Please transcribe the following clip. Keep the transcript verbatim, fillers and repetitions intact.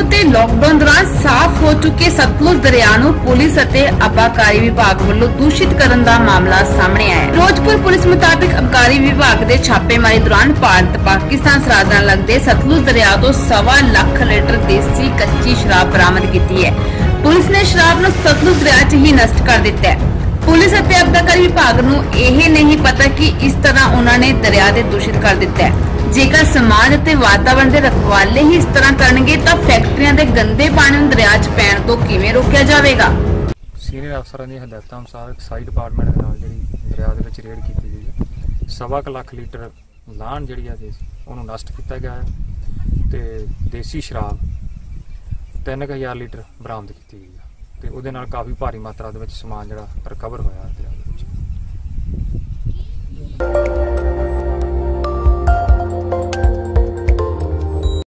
ਤੇ ਲੌਕਡਾਊਨ ਦੌਰਾਨ ਸਾਫ਼ ਹੋ ਚੁੱਕੇ ਸਤਲੁਜ ਦਰਿਆ ਨੂੰ ਪੁਲਿਸ ਅਤੇ ਆਬਾਕਾਰੀ ਵਿਭਾਗ ਵੱਲੋਂ ਦੂਸ਼ਿਤ ਕਰਨ ਦਾ ਮਾਮਲਾ ਸਾਹਮਣੇ ਆਇਆ ਹੈ। ਫਿਰੋਜ਼ਪੁਰ ਪੁਲਿਸ ਮੁਤਾਬਿਕ ਆਬਾਕਾਰੀ ਵਿਭਾਗ ਦੇ ਛਾਪੇਮਾਰੀ ਦੌਰਾਨ ਭਾਰਤ ਪਾਕਿਸਤਾਨ ਸਰਹੱਦ ਨਾਲ ਲੱਗਦੇ ਸਤਲੁਜ ਦਰਿਆ ਤੋਂ ਸਵਾ ਲੱਖ ਲੀਟਰ ਦੇਸੀ ਕੱਚੀ ਸ਼ਰਾਬ ਬਰਾਮਦ ਕੀਤੀ ਹੈ। ਪੁਲਿਸ ਨੇ ਸ਼ਰਾਬ ਨੂੰ ਸਤਲੁਜ ਦਰਿਆ 'ਚ ਹੀ ਨਸ਼ਟ ਕਰ ਦਿੱਤਾ ਹੈ। पुलिस ਅਤੇ आबकारी विभाग ਨੂੰ ਇਹ नहीं पता कि इस तरह उन्होंने दरिया ਦੇ दूषित कर दिता है। जेकर समाज ਅਤੇ वातावरण ਦੇ रखवाले ही इस तरह करनगे ਤਾਂ फैक्ट्रियां ਦੇ गंदे पानी ਨੂੰ ਦਰਿਆ 'ਚ ਪੈਣ ਤੋਂ ਕਿਵੇਂ ਰੋਕਿਆ ਜਾਵੇਗਾ। ਸੀਨੀਅਰ ਅਫਸਰਾਂ ਦੀ ਹਦਾਇਤਾਂ ਅਨੁਸਾਰ ਸਾਈਡ ਡਿਪਾਰਟਮੈਂਟ ਦੇ ਨਾਲ ਜਿਹੜੀ ਦਰਿਆ ਦੇ ਵਿੱਚ ਰੇਡ ਕੀਤੀ ਗਈ ਹੈ। ਸਵਾ ਕੁ ਲੱਖ ਲੀਟਰ ਲਾਹਣ ਜਿਹੜੀ ਆ ਉਹਨੂੰ ਨਸ਼ਟ ਕੀਤਾ ਗਿਆ ਹੈ ਤੇ ਦੇਸੀ ਸ਼ਰਾਬ ਤਿੰਨ ਕੁ ਹਜ਼ਾਰ ਲੀਟਰ ਬਰਾਮਦ ਕੀਤੀ ਗਈ ਹੈ ਤੇ ਉਹਦੇ ਨਾਲ ਕਾਫੀ ਭਾਰੀ ਮਾਤਰਾ ਦੇ ਵਿੱਚ ਸਮਾਨ ਜਿਹੜਾ ਰਿਕਵਰ ਹੋਇਆ ਦਰਿਆ ਦੇ ਵਿੱਚ।